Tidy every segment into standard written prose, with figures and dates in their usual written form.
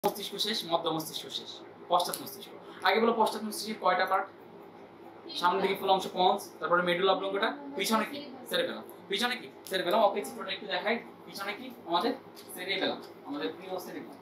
মস্তিষ্ক শেষ, মধ্য মস্তিষ্ক শেষ, পশ্চাৎ মস্তিষ্ক। আগে বলো পশ্চাৎ মস্তিষ্কের কয়টা পার্ট? সামনে দিকে ফুল অংশ পন্স, তারপরে মেডুলা অবলঙ্গটা, পিছনে কি সেরেবেলাম। পিছনে কি সেরেবেলাম। ওকে, চিত্রটা একটু দেখাই। পিছনে কি আমাদের সেরেবেলাম, আমাদের প্রিয় সেরেবেলাম।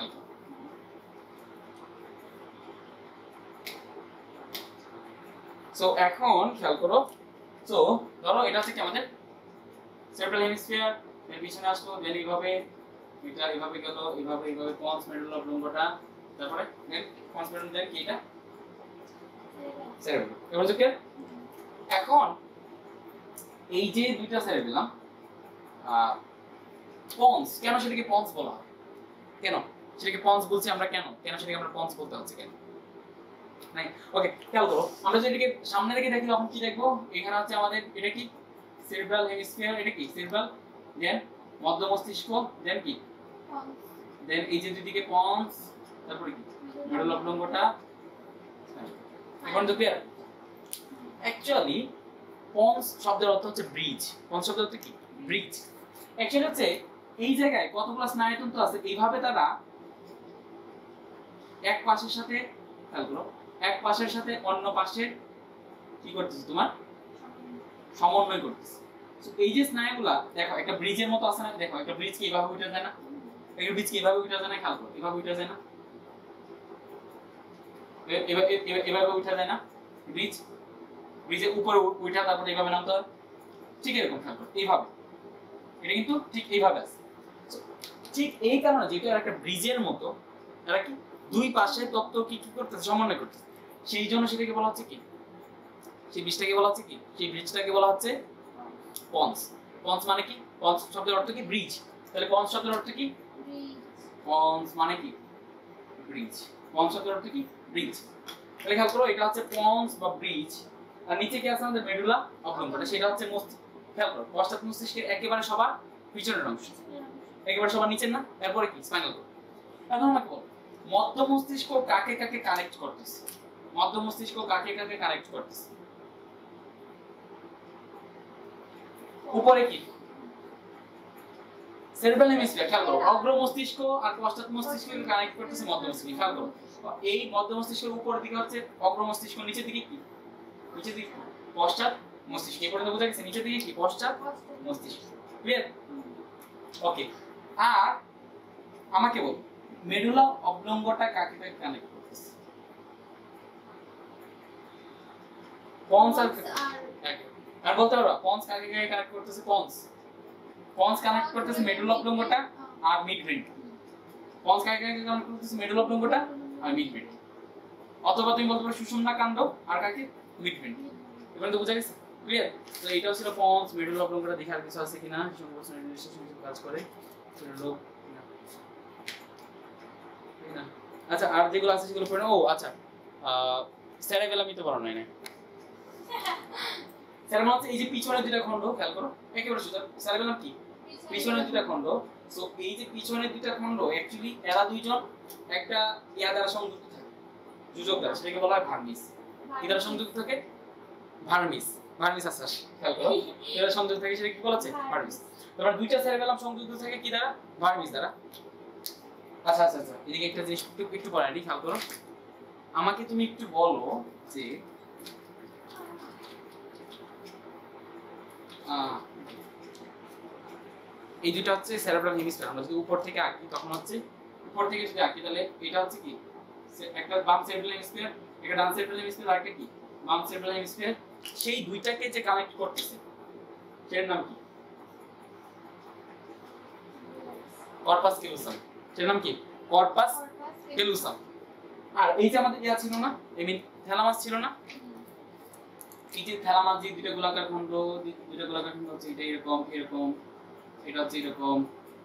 সো এখন খেয়াল করো। সো ধরো এটা হচ্ছে কি আমাদের সেরেব্রাল হেমিস্ফিয়ার, এর পিছনে আসলো, দেন এইভাবে এটা এইভাবে গেল, এইভাবে এইভাবে পন্স মেডুলা অবলঙ্গটা, তারপরে দেন পন্স মেডুলা, দেন কি এটা সেরেবেলাম। এবার হচ্ছে এখন এই যে দুইটা সেরেবেলাম পন্স, কেন সেটাকে পন্স বলা হয়? কেন সেটাকে পন্স বলছি আমরা? কেন কেন সেটাকে আমরা পন্স বলতে হচ্ছে কেন? নাই, ওকে খেয়াল করো। আমরা যদি এটাকে সামনে থেকে দেখি তখন কি দেখবো? এখানে হচ্ছে আমাদের এটা কি সেরেব্রাল হেমিস্ফিয়ার, এটা কি সেরেব্রাল, দেন মধ্য মস্তিষ্ক, দেন কি দেন এই যে দুদিকে পন্স, তারপরে কি মেডুলা অবলঙ্গটা। এখন তো ক্লিয়ার? অ্যাকচুয়ালি পন্স শব্দের অর্থ হচ্ছে ব্রিজ। পন্স শব্দের অর্থ কি? ব্রিজ। অ্যাকচুয়ালি হচ্ছে এই জায়গায় কতগুলো স্নায়ুতন্ত্র আছে, এইভাবে তারা এক পাশের সাথে খেয়াল করো, এক পাশের সাথে অন্য পাশের কি করতেছে তোমার সমন্বয় করতেছে। এই যে স্নায়ুগুলা দেখো একটা ব্রিজের মতো আছে না? দেখো একটা ব্রিজ কি এইভাবে উঠে যায় না? একটা ব্রিজ কি এইভাবে উঠে যায় না? খেয়াল করো, এইভাবে উঠে যায় না? এভাবে উঠে যায় না? ব্রিজ, ব্রিজের উপরে উঠা তারপরে এইভাবে নামতে হয়, ঠিক এরকম খেয়াল করো এইভাবে। এটা কিন্তু ঠিক এইভাবে আছে। ঠিক এই কারণে যেহেতু একটা ব্রিজের মতো, এরা কি দুই পাশে তত্ত্ব কি কি করতেছে? সমন্বয় করতেছে। সেই জন্য সেটাকে বলা হচ্ছে কি, সেই ব্রিজটাকে বলা হচ্ছে কি, সেই ব্রিজটাকে বলা হচ্ছে পন্স। পন্স মানে কি? পন্স শব্দের অর্থ কি? ব্রিজ। তাহলে পন্স শব্দের অর্থ কি? পন্স মানে কি? ব্রিজ। পন্স শব্দের অর্থ কি? ব্রিজ। তাহলে খেয়াল করো, এটা হচ্ছে পন্স বা ব্রিজ। আর নিচে কি আছে আমাদের মেডুলা অবলঙ্গটা, সেটা হচ্ছে মস্তিষ্ক। খেয়াল করো, পশ্চাৎ মস্তিষ্কের একেবারে সবার পিছনের অংশ, একেবারে সবার নিচের না। এরপরে কি স্পাইনাল কর্ড। এখন আমাকে বল, মধ্য মস্তিষ্ক কাকে কাকে কানেক্ট করতেছে? মধ্য মস্তিষ্ক কাকে কাকে কানেক্ট করতেছে? উপরে কি সেরেব্রাল হেমিস্ফিয়ার, খেয়াল করো, অগ্র মস্তিষ্ক আর পশ্চাৎ মস্তিষ্ককে কানেক্ট করতেছে মধ্য মস্তিষ্ক। খেয়াল করো, এই মধ্য মস্তিষ্কের উপরের দিকে হচ্ছে অগ্র মস্তিষ্ক, নিচের দিকে কি? নিচের দিকে পশ্চাৎ মস্তিষ্ক। এই পর্যন্ত বোঝা গেছে? নিচের দিকে কি? পশ্চাৎ মস্তিষ্ক। ক্লিয়ার? ওকে। আর আমাকে বল, মেডুলা অবলঙ্গটা কাকে কাকে কানেক্ট করতেছে? পন্স আর বলতে পারবা পন্স কাকে কাকে কানেক্ট করতেছে? পন্স কানেক্ট করতেছে মেডুলা অবলঙ্গটা আর মিড ব্রেন। পন্স কাকে কাকে কানেক্ট করতেছে? মেডুলা অবলঙ্গটা আর মিড ব্রেন। অথবা তুমি বলতে পারো সুষুম্না কাণ্ড আর কাকে? Mid brain. এবার তো বোঝা গেছে? ক্লিয়ার? তো এটাও ছিল পন্স মেডুলা অবলঙ্গটা। দেখার কিছু আছে কিনা সংকোচন রেজিস্ট্রেশন কিছু কাজ করে লোক না। আচ্ছা, আর যেগুলো আছে সেগুলো পড়ে। ও আচ্ছা, সেরেবেলামই তো পড়ানো নাই। সেরেবেলাম হচ্ছে এই যে পিছনের দুটো খণ্ড, খেয়াল করো একেবারে সোজা। সেরেবেলাম কি? পিছনের দুটো খণ্ড। সো এই যে পিছনের দুটো খণ্ড অ্যাকচুয়ালি এরা দুইজন একটা ইয়া দ্বারা সংযুক্ত থাকে, যোজক দ্বারা, সেটাকে বলা হয় ভার্মিস। কি দ্বারা সংযুক্ত থাকে? ভার্মিস। ভার্মিস আছে, খেয়াল করো, এরা সংযুক্ত থাকে, সেটা কি বলা হচ্ছে? ভার্মিস। তারপর দুইটা সেরেবেলাম সংযুক্ত থাকে কি দ্বারা? ভার্মিস দ্বারা। আচ্ছা আচ্ছা আচ্ছা, এদিকে একটা জিনিস একটু পড়া নি, খেয়াল করো। আমাকে তুমি একটু বলো যে এই দুটো হচ্ছে সেরেব্রাল হেমিস্ফিয়ার। আমরা যদি উপর থেকে আঁকি তখন হচ্ছে, উপর থেকে যদি আঁকি তাহলে এটা হচ্ছে কি, একটা বাম সেরেব্রাল হেমিস্ফিয়ার, একটা ডান সেরেব্রাল হেমিস্ফিয়ার, আর একটা কি বাম সেরেব্রাল হেমিস্ফিয়ার। সেই দুইটাকে যে কানেক্ট করতেছে সেটার নাম কি? Corpus callosum. সেটার নাম কি? Corpus callosum. আর এই যে আমাদের ইয়া ছিল না, আই মিন থ্যালামাস ছিল না? এই যে থ্যালামাস যে দুটো গোলাকার খণ্ড, দুটো গোলাকার খণ্ড হচ্ছে এটা এরকম এরকম, এটা হচ্ছে এরকম।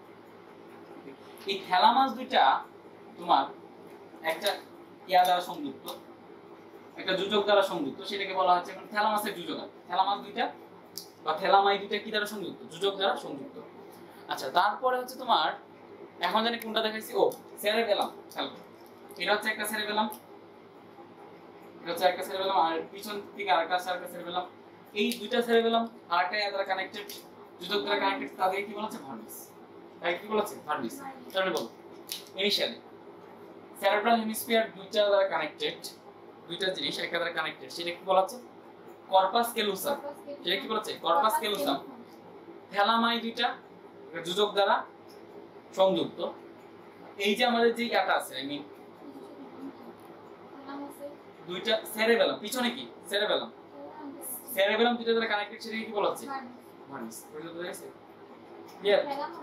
এই থ্যালামাস দুইটা তোমার একটা ইয়া দ্বারা সংযুক্ত, একটা যোজক দ্বারা সংযুক্ত, সেটাকে বলা হচ্ছে এখন থ্যালামাসের যোজক। থ্যালামাস দুইটা বা থ্যালামাই দুইটা কি দ্বারা সংযুক্ত? যোজক দ্বারা সংযুক্ত। আচ্ছা, তারপরে হচ্ছে তোমার এখন জানি কোনটা দেখাইছি, ও সেরেবেলাম। খেয়াল করো, এটা হচ্ছে একটা সেরেবেলাম, এটা হচ্ছে একটা সেরেবেলাম, আর পিছন থেকে আরেকটা সেরেবেলাম। এই দুইটা সেরেবেলাম আরেকটা ইয়া দ্বারা কানেক্টেড, যোজক দ্বারা কানেক্টেড, তাদেরকে কি বলা হচ্ছে? ভার্মিস। তাই কি বলা হচ্ছে? ভার্মিস। তাহলে বলো ইনিশিয়ালি সেরেব্রাল হেমিস্ফিয়ার দুইটা দ্বারা কানেক্টেড, দুইটা জিনিস একটা দ্বারা কানেক্টেড, সেটা কি বলা হচ্ছে? Corpus callosum. সেটা কি বলা হচ্ছে? Corpus callosum. থ্যালামাই দুইটা যোজক দ্বারা সংযুক্ত। এই যে আমাদের যে ইয়াটা আছে, আই মিন দুইটা সেরেবেলাম, পিছনে কি সেরেবেলাম, সেরেবেলাম দুইটা দ্বারা কানেক্টেড, সেটা কি বলা হচ্ছে? ভার্নিস। বুঝতে পেরেছেন? ক্লিয়ার?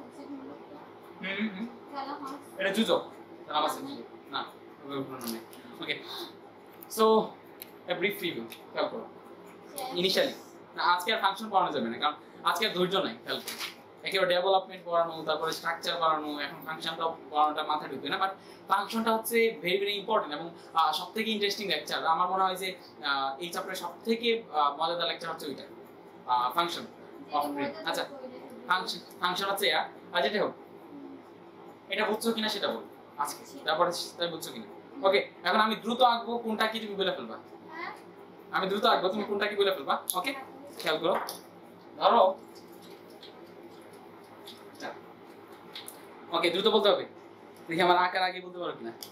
এটা যোজক, থ্যালামাস না, okay. So a brief review খেয়াল করো। ইনিশিয়ালি আজকে আর ফাংশন পড়ানো যাবে না, কারণ আজকে আর ধৈর্য নাই। খেয়াল করো, একেবারে ডেভেলপমেন্ট পড়ানো, তারপরে স্ট্রাকচার পড়ানো, এখন ফাংশনটা পড়ানোটা মাথায় ঢুকবে না। বাট ফাংশনটা হচ্ছে ভেরি ভেরি ইম্পর্টেন্ট এবং সবথেকে ইন্টারেস্টিং লেকচার। আমার মনে হয় যে এই চ্যাপ্টারের সবথেকে মজাদার লেকচার হচ্ছে ওইটা, ফাংশন অফ ব্রেন। আচ্ছা, ফাংশন হচ্ছে আর যেটা হোক, এটা বুঝছো কিনা সেটা বল আজকে, তারপরে তাই বুঝছো কিনা। ওকে, এখন আমি দ্রুত আঁকবো, কোনটা কি তুমি বলে ফেলবা। আমি দ্রুত আঁকবো, তুমি কোনটা কি বলে ফেলবা। ওকে, খেয়াল করো। ধরো, ওকে দ্রুত বলতে হবে, দেখি আমার আঁকার আগে বলতে পারো কিনা।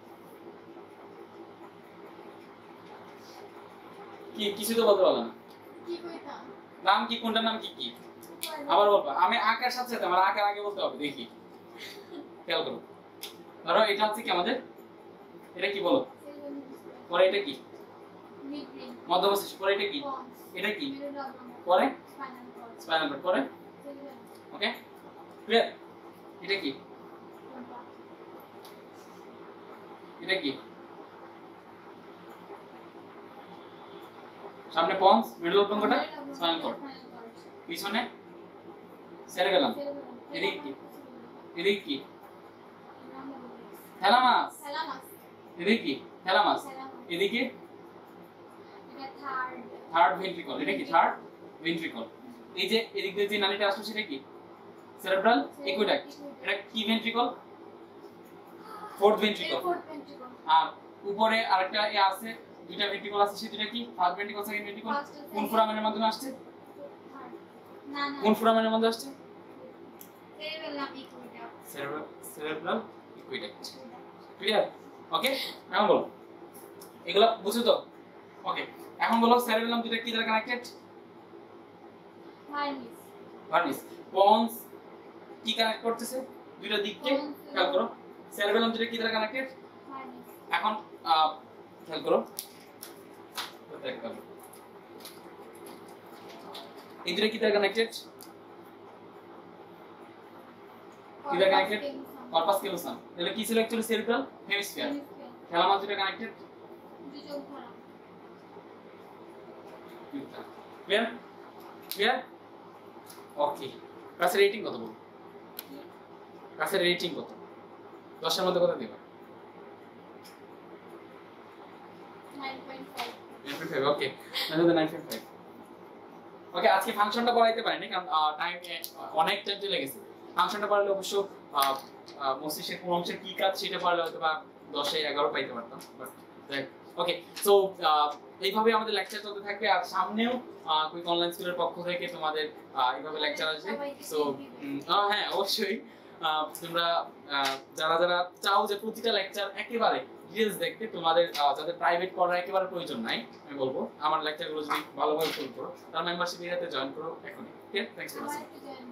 কি কিছু তো বলতে পারলো না। নাম কি, কোনটার নাম কি কি আবার বলবা। আমি আঁকার সাথে সাথে আমার আঁকার আগে বলতে হবে, দেখি। খেয়াল করো, ধরো এটা হচ্ছে কি আমাদের, এটা কি বলো, পরে এটা কি মধ্যবর্তী, পরে এটা কি, এটা কি, পরে স্পাইনাল কর্ড, পরে ওকে ক্লিয়ার। এটা কি, এটা কি, সামনে পন্স, মিডল অফ কোনটা, স্পাইনাল কর্ড, পিছনে সেরেবেলাম, এদিকে কি, এদিকে কি, থ্যালামাস, এদিকে কি, থ্যালামাস, এদিকে থার্ড ভেন্ট্রিকল, এটা কি থার্ড ভেন্ট্রিকল। এই যে এদিক দিয়ে যে নালীটা আসছে সেটা কি, সেরেব্রাল একুইডাক্ট। এটা কি ভেন্ট্রিকল, ফোর্থ ভেন্ট্রিকল। আর উপরে আরেকটা আছে, দুইটা ভেন্ট্রিকল আছে, সেটা কি ফার্স্ট ভেন্ট্রিকল, সেকেন্ড ভেন্ট্রিকল। কোন ফোরামেনের মাধ্যমে আসছে, কোন ফোরামেনের মধ্যে আসছে, সেরেব্রাল একুইডাক্ট। ক্লিয়ার? ওকে, এখন বলো, এগুলা বুঝছো তো? ওকে, এখন বলো সেরেবেলাম দুটো কি দ্বারা কানেক্টেড? ভার্নিস। পন্স কি কানেক্ট করতেছে দুইটা দিককে? খেয়াল করো, সেরেবেলাম দুটো কি দ্বারা কানেক্টেড? এখন খেয়াল করো, এই দুটো কি দ্বারা কানেক্টেড? কি দ্বারা কানেক্টেড? Corpus callosum. তাহলে কি ছিল অ্যাকচুয়ালি? Cerebral hemisphere. থ্যালামাস দুটো কানেক্টেড? ক্লিয়ার? ক্লিয়ার? ওকে, ক্লাসের রেটিং কত বল? ক্লাসের রেটিং কত? 10 এর মধ্যে কত দিবা? 9.5। ওকে, 9.5। ওকে, আজকে ফাংশনটা পড়াইতে পারিনি কারণ টাইম অনেক টাইম চলে গেছে। ফাংশনটা পড়ালে অবশ্য মস্তিষ্কের কোন অংশের কি কাজ সেটা পড়ালে হয়তো বা 10 এ 11 পাইতে পারতাম। ওকে, সো এইভাবে আমাদের লেকচার চলতে থাকবে, আর সামনেও কুইক অনলাইন স্কুলের পক্ষ থেকে তোমাদের এইভাবে লেকচার আসবে। সো হ্যাঁ, অবশ্যই তোমরা যারা যারা চাও যে প্রতিটা লেকচার একেবারে ডিটেইলস দেখতে, তোমাদের যাদের প্রাইভেট পড়ার একেবারে প্রয়োজন নাই, আমি বলবো আমার লেকচারগুলো যদি ভালোভাবে ফলো করো, তারা মেম্বারশিপ এরিয়াতে জয়েন করো এখনই। ঠিক আছে, থ্যাঙ্কস ফর ওয়াচিং।